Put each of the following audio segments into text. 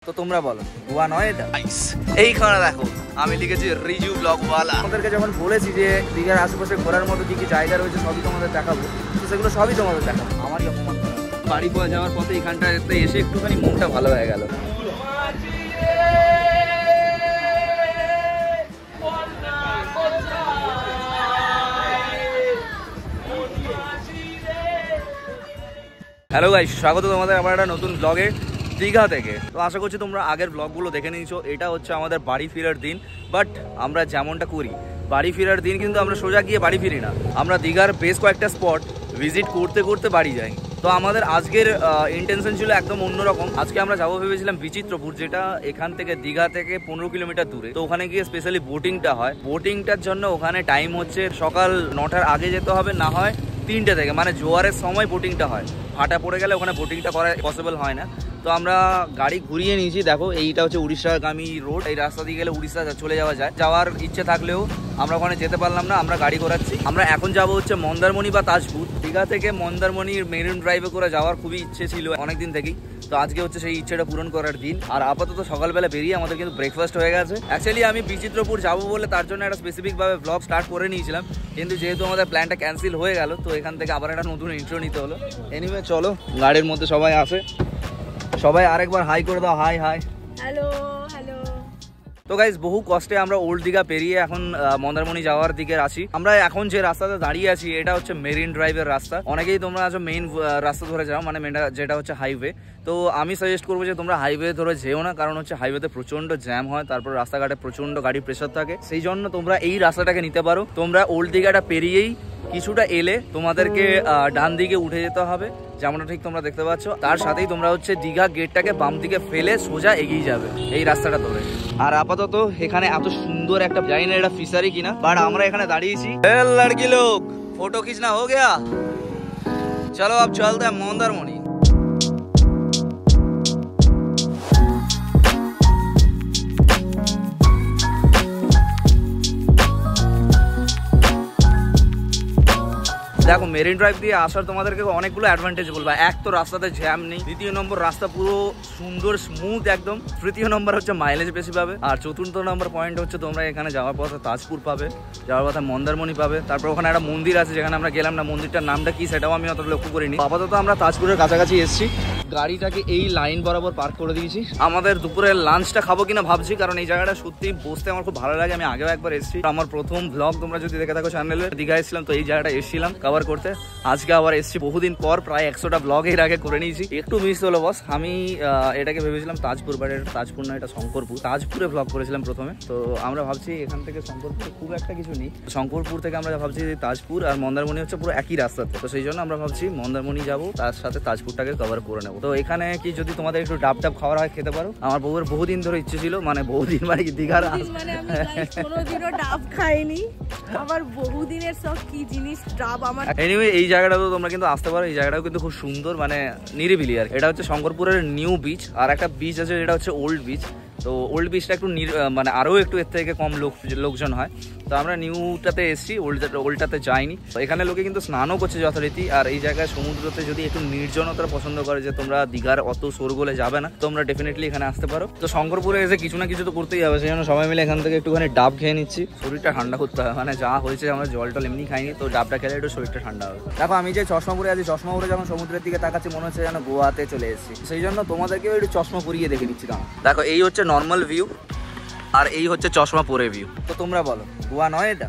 তো তোমরা বলো গোয়া নয় এটা? এইখানে দেখো আমি লিখেছি রিজু ব্লগওয়ালা। আমাদেরকে যখন বলেছি যে দীঘার আশেপাশে ঘোরার মতো কি কি জায়গা রয়েছে সবই তোমাদের দেখাবো, তো সেগুলো সবই তোমাদের দেখাবো। আমারই অপমান করা, বাড়ি পাওয়া যাওয়ার পথে এখানটাতে এসে একটুখানি মনটা ভালো হয়ে গেল। হ্যালো গাইস, স্বাগত তোমাদের আবার একটা নতুন ব্লগে দীঘা থেকে। তো আশা করছি তোমরা আগের ব্লগগুলো দেখে নিয়েছো। এটা হচ্ছে আমাদের বাড়ি ফেরার দিন, বাট আমরা যেমনটা করি বাড়ি ফেরার দিন কিন্তু আমরা সোজা গিয়ে বাড়ি ফিরি না, আমরা দীঘার বেশ কয়েকটা স্পট ভিজিট করতে করতে বাড়ি যাই। তো আমাদের আজকের ইন্টেনশন ছিল একদম অন্যরকম। আজকে আমরা যাবো ভেবেছিলাম বিচিত্রপুর, যেটা এখান থেকে দীঘা থেকে 15 কিলোমিটার দূরে। তো ওখানে গিয়ে স্পেশালি বোটিংটা হয়। বোটিংটার জন্য ওখানে টাইম হচ্ছে সকাল 9টার আগে যেতে হবে, না হয় 3টে থেকে, মানে জোয়ারের সময় বোটিংটা হয়। ফাটা পড়ে গেলে ওখানে বোটিংটা করা পসিবল হয় না। তো আমরা গাড়ি ঘুরিয়ে নিয়েছি। দেখো এইটা হচ্ছে উড়িষ্যাগামী রোড, এই রাস্তা দিয়ে গেলে উড়িষ্যা চলে যাওয়া যায়। যাওয়ার ইচ্ছে থাকলেও আমরা ওখানে যেতে পারলাম না, আমরা গাড়ি ঘোরাচ্ছি। আমরা এখন যাব হচ্ছে মন্দারমণি বা তাজপুর। দীঘা থেকে মন্দারমণির মেরিন ড্রাইভে করে যাওয়ার খুবই ইচ্ছে ছিল অনেকদিন থেকেই। তো আজকে হচ্ছে সেই ইচ্ছেটা পূরণ করার দিন। আর আপাতত সকালবেলা বেরিয়ে আমাদের কিন্তু ব্রেকফাস্ট হয়ে গেছে। অ্যাকচুয়ালি আমি বিচিত্রপুর যাবো বলে তার জন্য একটা স্পেসিফিকভাবে ব্লগ স্টার্ট করে নিয়েছিলাম, কিন্তু যেহেতু আমাদের প্ল্যানটা ক্যান্সেল হয়ে গেল, তো এখান থেকে আবার একটা নতুন ইন্ট্রো নিতে হলো। এনিওয়ে চলো, গাড়ির মধ্যে সবাই আসে, সবাই আরেকবার হাই করে দাও। Hi hi, hello hello. তো গাইজ বহু কষ্টে আমরা ওল্ড দীঘা পেরিয়ে এখন মন্দারমণি যাওয়ার দিকে আছি। আমরা এখন যে রাস্তাতে দাঁড়িয়ে আছি এটা হচ্ছে মেরিন ড্রাইভের রাস্তা। অনেকেই তোমরা আছো মেইন রাস্তা ধরে যাও, মানে যেটা হচ্ছে হাইওয়ে। তো আমি সাজেস্ট করবো যে তোমরা হাইওয়ে ধরে যেও না, কারণ হচ্ছে হাইওয়েতে প্রচন্ড জ্যাম হয়, তারপর রাস্তাঘাটে প্রচন্ড গাড়ি প্রেসার থাকে। সেই জন্য তোমরা এই রাস্তাটাকে নিতে পারো। তোমরা ওল্ড দীঘাটা পেরিয়েই কিছুটা এলে তোমাদেরকে ডান দিকে উঠে যেতে হবে, যেমনটা ঠিক তোমরা দেখতে পাচ্ছ। তার সাথেই তোমরা হচ্ছে দীঘা গেটটাকে বাম দিকে ফেলে সোজা এগিয়ে যাবে এই রাস্তাটা ধরে। আর আপাতত এখানে এত সুন্দর একটা, জানি না এটা ফিশারি কিনা, বাট আমরা এখানে দাঁড়িয়েছি। লড়কি লোক ফটো খিচনা হো গয়া, চলো আব চলতে হ্যায় মন্দারমণি। দেখো মেরিন ড্রাইভ দিয়ে আসার তোমাদেরকে অনেকগুলো অ্যাডভান্টেজ বলবো। এক তো রাস্তাতে জ্যাম নেই, দ্বিতীয় নম্বর রাস্তা পুরো সুন্দর স্মুথ একদম, তৃতীয় নম্বর হচ্ছে মাইলেজ বেশি পাবে, আর চতুর্থ নম্বর পয়েন্ট হচ্ছে তোমরা এখানে যাওয়ার পথে তাজপুর পাবে, যাওয়ার পথে মন্দারমণি পাবে। তারপর ওখানে একটা মন্দির আছে যেখানে আমরা গেলাম না, মন্দিরটার নামটা কি সেটাও আমি অত লক্ষ্য করিনি। আপাতত আমরা তাজপুরের কাছাকাছি এসেছি, গাড়িটাকে এই লাইন বরাবর পার্ক করে দিয়েছি। আমাদের দুপুরের লাঞ্চটা খাবো কিনা ভাবছি, কারণ এই জায়গাটা সত্যি বসতে আমার খুব ভালো লাগে। আমি আগেও একবার এসেছি, আমার প্রথম ব্লগ তোমরা যদি দেখে থাকো চ্যানেলে, দীঘা এসেছিলাম, তো এই জায়গাটা এসেছিলাম কভার করতে। আজকে আবার এসেছি বহুদিন পর, প্রায় 100টা ব্লগ এর আগে করে নিয়েছি। একটু মিস হলো বস। আমি এটাকে ভেবেছিলাম তাজপুর, বাট এটা তাজপুর না, এটা শঙ্করপুর। তাজপুরে ব্লগ করেছিলাম প্রথমে, তো আমরা ভাবছি এখান থেকে শঙ্করপুর খুব একটা কিছু নেই। শঙ্করপুর থেকে আমরা ভাবছি তাজপুর আর মন্দারমণি হচ্ছে পুরো একই রাস্তাতে, তো সেই জন্য আমরা ভাবছি মন্দারমণি যাবো, তার সাথে তাজপুরটাকে কভার করে নেবো। তো এখানে কি যদি তোমাদের একটু ডাব ডাব খাওয়ার হয় খেতে পারো। আমার বউয়ের বহুদিন ধরে ইচ্ছে ছিল, মানে বহুদিন মানে কি দীঘার, মানে আমি কোনোদিনও ডাব খাইনি, আমার বহুদিনের সব কি জিনিস ডাব আমার। এনিওয়ে এই জায়গাটা তো তোমরা কিন্তু আসতে পারো, এই জায়গাটাও কিন্তু খুব সুন্দর, মানে নিরিবিলি আর। এটা হচ্ছে শঙ্করপুরের নিউ বিচ, আর একটা বিচ আছে যেটা হচ্ছে ওল্ড বিচ। তো ওল্ড বিচটা একটু মানে আরও একটু এর থেকে কম লোকজন হয়। তো আমরা নিউটাতে এসেছি, ওল্ডটাতে যাইনি। তো এখানে লোকে কিন্তু স্নানও করছে যথারীতি। আর এই জায়গায় সমুদ্রতে যদি একটু নির্জনতা পছন্দ করে, যে তোমরা দীঘার অত শোরগোলে যাবে না, তোমরা ডেফিনেটলি এখানে আসতে পারো। তো শঙ্করপুরে এসে কিছু না কিছু তো করতেই হবে, সেই জন্য সবাই মিলে এখান থেকে একটুখানি ডাব খেয়ে নিচ্ছি। শরীরটা ঠান্ডা করতে হবে, মানে যা হয়েছে আমরা জল টল এমনি খাইনি, তো ডাবটা খেলে একটু শরীরটা ঠান্ডা হবে। দেখো আমি যে চশমা পরে আছি, চশমা পরে যখন সমুদ্রের দিকে তাকাচ্ছি মনে হচ্ছে যেন গোয়াতে চলে এসেছি। সেই জন্য তোমাদেরকেও একটু চশমা পরিয়ে দেখে দিচ্ছি। দেখো এই হচ্ছে নর্মাল ভিউ, আর এই হচ্ছে চশমা পরে ভিউ। তো তোমরা বলো গোয়া নয় এটা?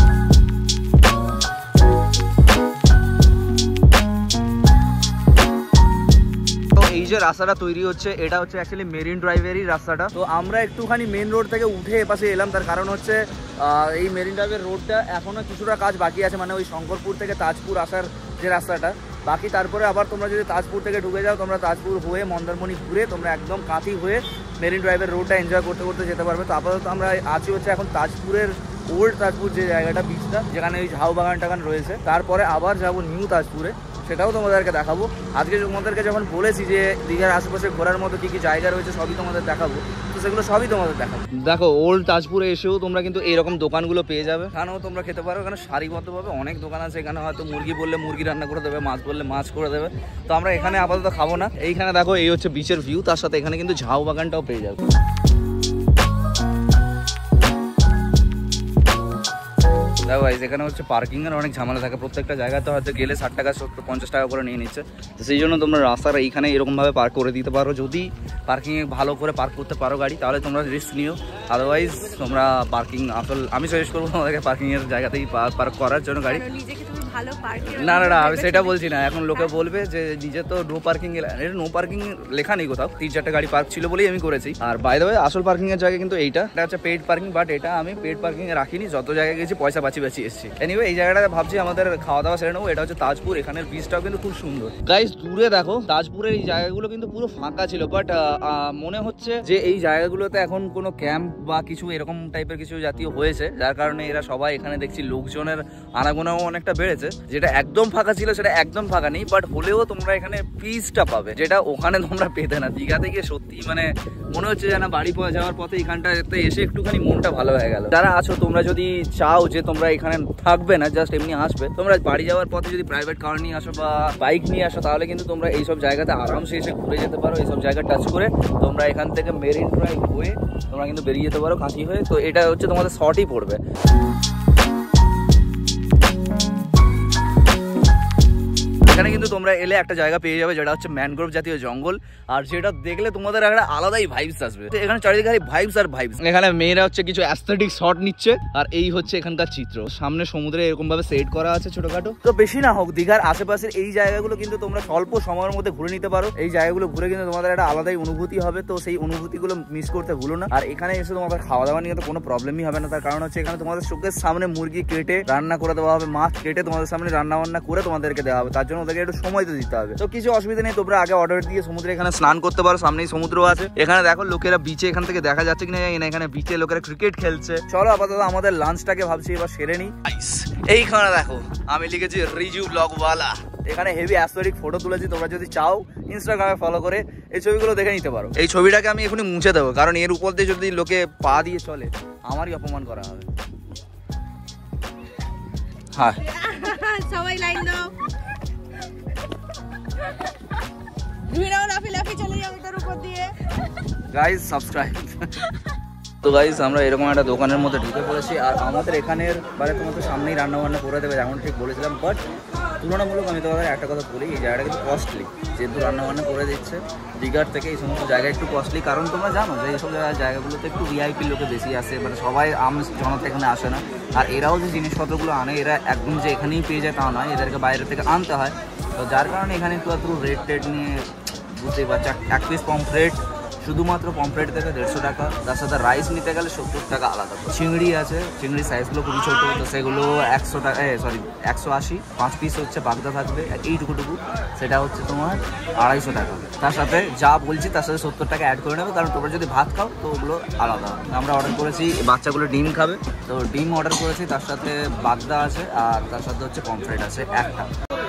এই যে রাস্তাটা তৈরি হচ্ছে, এটা হচ্ছে অ্যাকচুয়ালি মেরিন ড্রাইভেরই রাস্তাটা। তো আমরা একটুখানি মেন রোড থেকে উঠে এপাশে এলাম, তার কারণ হচ্ছে এই মেরিন ড্রাইভের রোডটা এখনো কিছুটা কাজ বাকি আছে, মানে ওই শঙ্করপুর থেকে তাজপুর আসার যে রাস্তাটা বাকি। তারপরে আবার তোমরা যদি তাজপুর থেকে ঢুকে যাও, তোমরা তাজপুর হয়ে মন্দারমণি ঘুরে তোমরা একদম কাঁথি হয়ে মেরিন ড্রাইভের রোডটা এনজয় করতে করতে যেতে পারবে। তো আপাতত আমরা আছি হচ্ছে এখন তাজপুরের ওল্ড তাজপুর যে জায়গাটা, বিচটা, যেখানে ওই ঝাউ বাগান টাগান রয়েছে। তারপরে আবার যাব নিউ তাজপুরে, সেটাও তোমাদেরকে দেখাবো। আজকে তোমাদেরকে যখন বলেছি যে দীঘার আশেপাশে ঘোরার মতো কি কি জায়গা রয়েছে সবই তোমাদের দেখাবো, তো সেগুলো সবই তোমাদের দেখাবো। দেখো ওল্ড তাজপুরে এসেও তোমরা কিন্তু এরকম দোকানগুলো পেয়ে যাবে, এখানেও তোমরা খেতে পারো। এখানে সারিবদ্ধভাবে অনেক দোকান আছে, এখানে হয়তো মুরগি বললে মুরগি রান্না করে দেবে, মাছ বললে মাছ করে দেবে। তো আমরা এখানে আপাতত খাবো না। এইখানে দেখো এই হচ্ছে বিচের ভিউ, তার সাথে এখানে কিন্তু ঝাউ বাগানটাও পেয়ে যাবে। দেখো ভাই এখানে হচ্ছে পার্কিং এর অনেক ঝামেলা থাকে, প্রত্যেকটা জায়গাতে হয়তো গেলে 60 টাকা 50 টাকা করে নিয়ে নিচ্ছে। তো সেই জন্য তোমরা রাস্তার এইখানে এরকমভাবে পার্ক করে দিতে পারো। যদি পার্কিংয়ে ভালো করে পার্ক করতে পারো গাড়ি, তাহলে তোমরা রিস্ক নিও। আদারওয়াইজ তোমরা পার্কিং আমি সাজেস্ট করবো তোমাদেরকে পার্কিংয়ের জায়গাতেই পার্ক করার জন্য গাড়ি। না না না আমি সেটা বলছি না, এখন লোকে বলবে যে নিজে তো নো পার্কিং, নো পার্কিং লেখা নেই কোথাও, 3-4টা গাড়ি পার্ক ছিল বলেই আমি করেছি। আর বাই দ্য ওয়ে আসল পার্কিং এর জায়গা কিন্তু এটা হচ্ছে পেইড পার্কিং, বাট এটা আমি পেইড পার্কিং এ রাখিনি, যত জায়গায় গেছি পয়সা বাঁচিয়ে এসেছি। এনিওয়ে এই জায়গাটা ভাবছি আমাদের খাওয়া দাওয়া সেরে নেবো। এটা হচ্ছে তাজপুর, এখানের বিচটাও কিন্তু খুব সুন্দর। গাইস দূরে দেখো তাজপুরের এই জায়গাগুলো কিন্তু পুরো ফাঁকা ছিল, বাট মনে হচ্ছে যে এই জায়গাগুলোতে এখন কোনো ক্যাম্প বা কিছু এরকম টাইপের কিছু জাতীয় হয়েছে, যার কারণে এরা সবাই এখানে দেখছি লোকজনের আনাগোনাও অনেকটা বেড়েছে। যেটা একদম ফাঁকা ছিল সেটা একদম ফাঁকা নেই, বাট হলেও তোমরা এখানে পিসটা পাবে, যেটা ওখানে তোমরা পেতে না। দীঘাতে গিয়ে সত্যি মানে মনে হচ্ছে যেন বাড়ি যাওয়ার পথে এখানটাতে এসে একটুখানি মনটা ভালো হয়ে গেল। যারা আছো তোমরা যদি চাও যে তোমরা এখানে থাকবে না, জাস্ট এমনি আসবে, তোমরা বাড়ি যাওয়ার পথে যদি প্রাইভেট কার নিয়ে আসো বা বাইক নিয়ে আসো, তাহলে কিন্তু তোমরা এইসব জায়গাতে আরামসে এসে ঘুরে যেতে পারো। এইসব জায়গা টাচ করে তোমরা এখান থেকে মেরিন ড্রাইভ হয়ে তোমরা কিন্তু বেরিয়ে যেতে পারো কাঁচি হয়ে। তো এটা হচ্ছে তোমাদের শর্টই পড়বে। এখানে কিন্তু তোমরা এলে একটা জায়গা পেয়ে যাবে যেটা হচ্ছে ম্যানগ্রোভ জাতীয় জঙ্গল, আর যেটা দেখলে তোমাদের একটা আলাদাই ভাইবস আসবে। এখানে চারিদিকে ভাইবস আর ভাইবস। এখানে মেয়েরা হচ্ছে কিছু অ্যাস্থেটিক শট নিচ্ছে, আর এই হচ্ছে এখানকার চিত্র। সামনে সমুদ্রে এরকম ভাবে সেট করা আছে ছোটখাটো। তো বেশি না হোক, দীঘার আশেপাশের এই জায়গাগুলো কিন্তু তোমরা স্বল্প সময়ের মধ্যে ঘুরে নিতে পারো। এই জায়গাগুলো ঘুরে কিন্তু তোমাদের একটা আলাদাই অনুভূতি হবে, তো সেই অনুভূতিগুলো মিস করতে ভুলো না। আর এখানে এসে তোমাদের খাওয়া দাওয়া নিয়ে তো কোনো প্রবলেমই হবে না, তার কারণ হচ্ছে এখানে তোমাদের চোখের সামনে মুরগি কেটে রান্না করে দেওয়া হবে, মাছ কেটে তোমাদের সামনে রান্না বান্না করে তোমাদেরকে দেওয়া হবে। তার জন্য ওদেরকে একটু সময় তো দিতে হবে। তো কিছু অসুবিধা নেই, তোমরা আগে অর্ডার দিয়ে সমুদ্রে এখানে স্নান করতে পারো, সামনেই সমুদ্র আছে। এখানে দেখো লোকেরা বিচে এখান থেকে দেখা যাচ্ছে কিনা জানি না, এখানে বিচে লোকেরা ক্রিকেট খেলছে। চলো আপাতত আমাদের লাঞ্চটাকে ভাবছি এবার সেরে নিই। এইখানে দেখো আমি লিখেছি রিজু ব্লগওয়ালা। এখানে হেভি অ্যাস্থেটিক ফটো তুলেছি, তোমরা যদি চাও ইনস্টাগ্রামে ফলো করে এই ছবিগুলো দেখে নিতে পারো। এই ছবিটাকে আমি এখনই মুছে দেবো, কারণ এর উপর দিয়ে যদি লোকে পা দিয়ে চলে আমারই অপমান করা হবে। হ্যাঁ সবাই লাইন দাও, ভিডিও লাফি চলে যাবে তার উপর দিয়ে। Guys subscribe. তো গাইস আমরা এরকম একটা দোকানের মধ্যে ঢুকে পড়েছি, আর আমাদের এখানের বারে তোমাদের সামনেই রান্না বান্না করে দেবে যেমন ঠিক বলেছিলাম। বাট তুলনামূলক আমি তোমাদের একটা কথা বলি, এই জায়গাটা কিন্তু কস্টলি। যেহেতু রান্না বান্না করে দিচ্ছে দীঘার থেকে, এই সমস্ত জায়গা একটু কস্টলি, কারণ তোমরা জানো যে এইসব জায়গাগুলোতে একটু ভিআইপি লোকে বেশি আসে, মানে সবাই জনতা এখানে আসে না। আর এরাও যে জিনিসপত্রগুলো আনে, এরা একদম যে এখানেই পেয়ে যায় তা নয়, এদেরকে বাইরে থেকে আনতে হয়। তো যার কারণে এখানে একটু একটু রেট টেট নিয়ে বুঝতেই পারছি। এক পিস পমফ্রেট, শুধুমাত্র পমফ্রেট থেকে 150 টাকা, তার সাথে রাইস নিতে গেলে 70 টাকা আলাদা। চিংড়ি আছে, চিংড়ির সাইজগুলো খুবই ছোটো, তো সেগুলো 100 টাকা, 180। 5 পিস হচ্ছে বাগদা থাকবে এইটুকুটুকু, সেটা হচ্ছে তোমার 250 টাকা। তার সাথে যা বলছি তার সাথে 70 টাকা অ্যাড করে নেবে, কারণ তোমরা যদি ভাত খাও তো ওগুলো আলাদা। আমরা অর্ডার করেছি, বাচ্চাগুলো ডিম খাবে, তো ডিম অর্ডার করেছি, তার সাথে বাগদা আছে, আর তার সাথে হচ্ছে পমফ্রেট আছে একটা।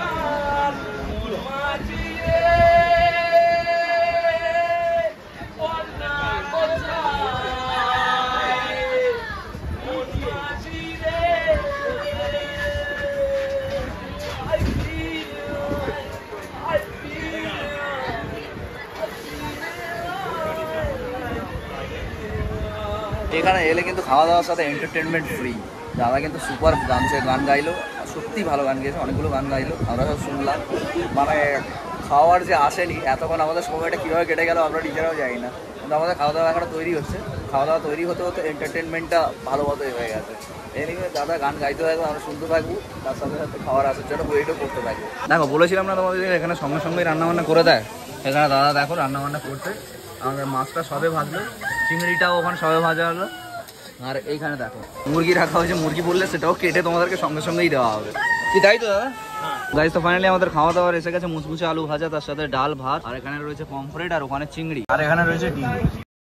এখানে এলে কিন্তু খাওয়া দাওয়ার সাথে এন্টারটেনমেন্ট ফ্রি। দাদা কিন্তু সুপার গান গাইলো, সত্যি ভালো গান গেয়েছে, অনেকগুলো গান গাইলো, আমরা সব শুনলাম। মানে খাওয়ার যে আসেনি এতক্ষণ আমাদের সময়টা কীভাবে কেটে গেল আমরা নিজেরাও জানি না, কিন্তু আমাদের খাওয়া দাওয়া এখনও তৈরি হচ্ছে। খাওয়া দাওয়া তৈরি হতে হতে এন্টারটেনমেন্টটা ভালো মতোই হয়ে গেছে। এনিওয়ে দাদা গান গাইতে থাকবো, আমরা শুনতে থাকবো, তার সাথে সাথে খাওয়ার আসার জন্য ওয়েটও করতে থাকবো। দেখো বলেছিলাম না তোমাদের এখানে সঙ্গে সঙ্গেই রান্নাবান্না করে দেয়। এখানে দাদা দেখো রান্নাবান্না করতে, আমাদের মাছটা সবে ভাজলো, চিংড়িটাও ওখানে সবে ভাজা হলো, আর এইখানে দেখো মুরগি রাখা হয়েছে। মুরগি বললে সেটাও কেটে তোমাদেরকে সঙ্গে সঙ্গেই দেওয়া হবে, কি তাই তো দাদা? গাইস তো ফাইনালি আমাদের খাওয়া দাওয়ার এসে গেছে। মুচমুচে আলু ভাজা, তার সাথে ডাল ভাত, আর এখানে রয়েছে পমফ্রেট, আর ওখানে চিংড়ি, আর এখানে রয়েছে ডিম।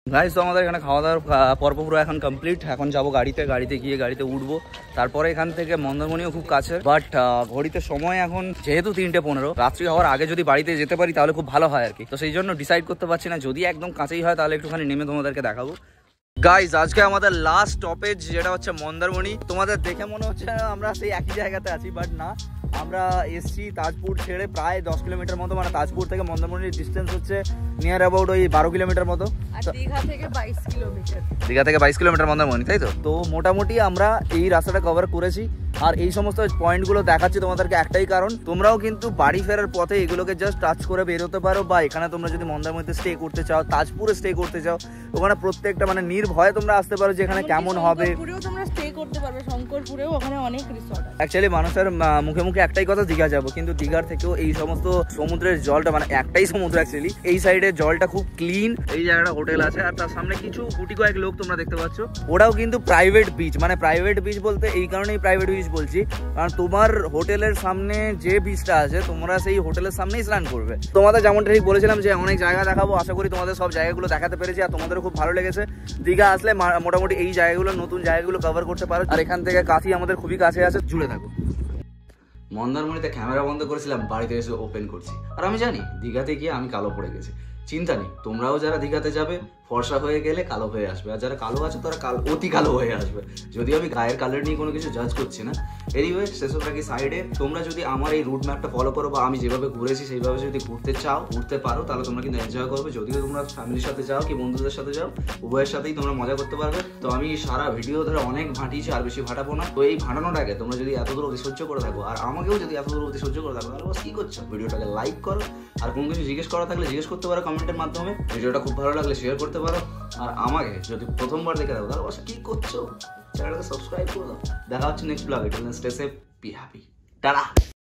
গাইস তো আমাদের এখানে খাওয়া দাওয়ার পর্ব পুরো এখন কমপ্লিট। এখন যাবো গাড়িতে গিয়ে গাড়িতে উঠবো, তারপরে এখান থেকে মন্দারমণিও খুব কাছে। বাট ঘড়িতে সময় এখন যেহেতু 3:15, রাত্রি হওয়ার আগে যদি বাড়িতে যেতে পারি তাহলে খুব ভালো হয় আর কি। তো সেই জন্য ডিসাইড করতে পারছি না, যদি একদম কাছেই হয় তাহলে একটুখানি নেমে তোমাদেরকে দেখাবো। গাইজ আজকে আমাদের লাস্ট স্টপেজ যেটা হচ্ছে মন্দারমণি। তোমাদের দেখে মনে হচ্ছে আমরা সেই একই জায়গাতে আছি, বাট না, আমরা এসছি তাজপুর ছেড়ে প্রায় 10 কিলোমিটার মতো, মানে তাজপুর থেকে মন্দারমণির ডিস্টেন্স হচ্ছে নিয়ার অ্যাবাউট ওই 12 কিলোমিটার মতো। দীঘা থেকে 22 কিলোমিটার। দীঘা থেকে 22 কিলোমিটার মন্দারমণি, তাই তো? তো মোটামুটি আমরা এই রাস্তাটা কভার করেছি। আর এই সমস্ত পয়েন্টগুলো দেখাচ্ছি তোমাদেরকে একটাই কারণ, তোমরাও কিন্তু বাড়ি ফেরার পথে এগুলোকে জাস্ট টাচ করে বেরোতে পারো, বা এখানে তোমরা যদি মন্দারমণিতে স্টে করতে চাও, তাজপুরে স্টে করতে চাও, ওখানে প্রত্যেকটা মানে নির্ভয়ে তোমরা আসতে পারো যে এখানে কেমন হবে। শঙ্করপুরেও তোমরা স্টে করতে পারবে, শঙ্করপুরেও ওখানে অনেক রিসর্ট আছে। অ্যাকচুয়ালি মানুষের মুখে মুখে একটাই কথা দীঘা যাবো, কিন্তু দীঘার থেকেও এই সমস্ত সমুদ্রের জলটা, মানে একটাই সমুদ্র অ্যাকচুয়ালি, এই সাইডে জলটা খুব ক্লিন। এই জায়গাটা হোটেল আছে, আর তার সামনে কিছু গুটি কয়েক লোক তোমরা দেখতে পাচ্ছ, ওরাও কিন্তু প্রাইভেট বিচ। মানে প্রাইভেট বিচ বলতে এই কারণেই প্রাইভেট বিচ বলছি, কারণ তোমার হোটেলের সামনে যে বিচটা আছে তোমরা সেই হোটেলের সামনেই স্নান করবে। তোমাদের যেমনটা ঠিক বলেছিলাম যে অনেক জায়গা দেখাবো, আশা করি তোমাদের সব জায়গাগুলো দেখাতে পেরেছি আর তোমাদেরও খুব ভালো লেগেছে। দীঘা আসলে মোটামুটি এই জায়গাগুলো, নতুন জায়গাগুলো কভার করতে পারো। আর এখান থেকে কাঁথি আমাদের খুবই কাছে আছে, জুড়ে থাকো। মন্দারমণিতে ক্যামেরা বন্ধ করেছিলাম, বাড়িতে এসে ওপেন করছি। আর আমি জানি দীঘাতে গিয়ে আমি কালো পড়ে গেছি, চিন্তা নেই, তোমরাও যারা দীঘাতে যাবে ফর্সা হয়ে গেলে কালো হয়ে আসবে, আর যারা কালো আছে তারা অতি কালো হয়ে আসবে। যদি আমি গায়ের কালার নিয়ে কোনো কিছু জাজ করছি না। এনিওয়ে, সেসব রাখি সাইডে। তোমরা যদি আমার এই রুট ম্যাপটা ফলো করো, বা আমি যেভাবে ঘুরেছি সেইভাবে যদি ঘুরতে পারো, তাহলে তোমরা কিন্তু এনজয় করবে। যদিও তোমরা ফ্যামিলির সাথে যাও কি বন্ধুদের সাথে যাও, উভয়ের সাথেই তোমরা মজা করতে পারবে। তো আমি সারা ভিডিও ধরে অনেক ভাটিয়েছি, আর বেশি ভাটাবো না। তো এই ভাটানোটাকে তোমরা যদি এত দূর অতি সহ্য করে থাকো, আর আমাকেও যদি এত দূর অতি সহ্য করে থাকো, তাহলে কি করছো? ভিডিওটাকে লাইক করো, আর কোনো কিছু জিজ্ঞেস করা থাকলে জিজ্ঞেস করতে পারো কমেন্টের মাধ্যমে। ভিডিওটা খুব ভালো লাগলে শেয়ার করতে পারো, আর আমাকে যদি প্রথমবার দেখে থাকো তাহলে কি করছো, চ্যানেলটাকে সাবস্ক্রাইব করে দাও। দেখা হচ্ছে নেক্সট ব্লগে। Stay safe, be happy, tata.